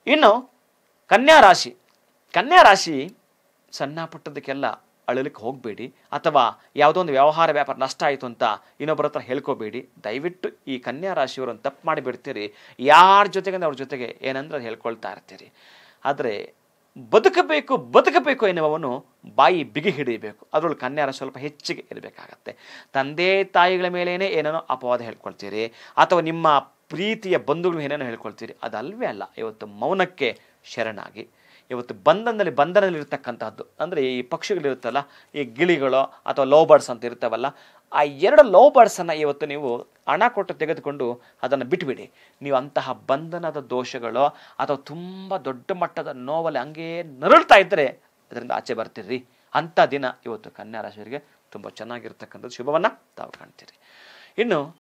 ಇನ್ನು ಕನ್ಯಾ ರಾಶಿ. ಕನ್ಯಾ ರಾಶಿ ಸಣ್ಣ ಪುಟ್ಟದಕ್ಕೆಲ್ಲ ಅಳಲಿಕ್ಕೆ ಹೋಗಬೇಡಿ, ಅಥವಾ ಯಾವುದೋ ಒಂದು ವ್ಯಾಪಾರ ನಷ್ಟ ಆಯಿತು ಅಂತ ಇನ್ನೊಬ್ಬರ ಹತ್ರ ಹೇಳ್ಕೋಬೇಡಿ. ದಯವಿಟ್ಟು ಈ ಕನ್ಯಾ ರಾಶಿಯವರನ್ನು ತಪ್ಪು ಮಾಡಿಬಿಡ್ತೀರಿ. ಯಾರ ಜೊತೆಗೆ ಅವ್ರ ಜೊತೆಗೆ ಏನಂದ್ರೆ ಅದು ಹೇಳ್ಕೊಳ್ತಾ ಇರ್ತೀರಿ. ಆದರೆ ಬದುಕಬೇಕು ಎನ್ನುವವನು ಬಾಯಿ ಬಿಗಿ ಹಿಡಿಯಬೇಕು. ಅದರೊಳಗೆ ಕನ್ಯಾ ರಾಶಿ ಸ್ವಲ್ಪ ಹೆಚ್ಚಿಗೆ ಇರಬೇಕಾಗತ್ತೆ. ತಂದೆ ತಾಯಿಗಳ ಮೇಲೇನೆ ಏನೇನೋ ಅಪವಾದ ಹೇಳ್ಕೊಳ್ತೀರಿ, ಅಥವಾ ನಿಮ್ಮ ಪ್ರೀತಿಯ ಬಂಧುಗಳು ಏನೇನೋ ಹೇಳ್ಕೊಳ್ತೀರಿ. ಅದಲ್ವೇ ಅಲ್ಲ. ಇವತ್ತು ಮೌನಕ್ಕೆ ಶರಣಾಗಿ, ಇವತ್ತು ಬಂಧನದಲ್ಲಿ ಇರ್ತಕ್ಕಂಥದ್ದು ಅಂದರೆ ಈ ಪಕ್ಷಿಗಳಿರುತ್ತಲ್ಲ, ಈ ಗಿಳಿಗಳು ಅಥವಾ ಲವ್ ಬರ್ಡ್ಸ್ ಅಂತ ಇರ್ತಾವಲ್ಲ, ಆ 2 ಲವ್ ಬರ್ಡ್ಸನ್ನು ಇವತ್ತು ನೀವು ಹಣ ಕೊಟ್ಟು ತೆಗೆದುಕೊಂಡು ಅದನ್ನು ಬಿಟ್ಬಿಡಿ. ನೀವು ಅಂತಹ ಬಂಧನದ ದೋಷಗಳು ಅಥವಾ ತುಂಬ ದೊಡ್ಡ ಮಟ್ಟದ ನೋವಲ್ಲಿ ಹಂಗೇ ನರಳ್ತಾ ಇದ್ದರೆ ಅದರಿಂದ ಆಚೆ ಬರ್ತೀರಿ. ಅಂಥ ದಿನ ಇವತ್ತು ಕನ್ಯಾ ರಾಶಿಯವರಿಗೆ ತುಂಬ ಚೆನ್ನಾಗಿರ್ತಕ್ಕಂಥದ್ದು ಶುಭವನ್ನು ತಾವು ಕಾಣ್ತೀರಿ. ಇನ್ನು